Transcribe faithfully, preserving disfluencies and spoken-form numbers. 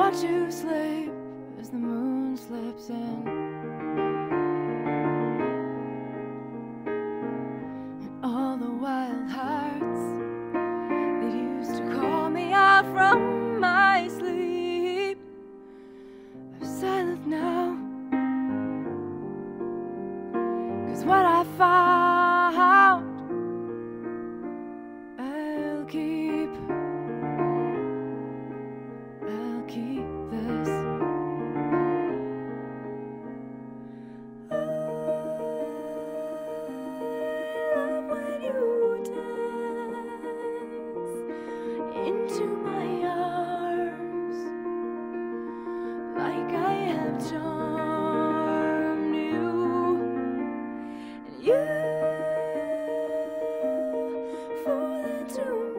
watch you sleep as the moon slips in, and all the wild hearts that used to call me out from my sleep are silent now, 'cause what I found I'll keep. I'll keep this. I love when you dance into my arms, like I have charmed you, and you fall into me.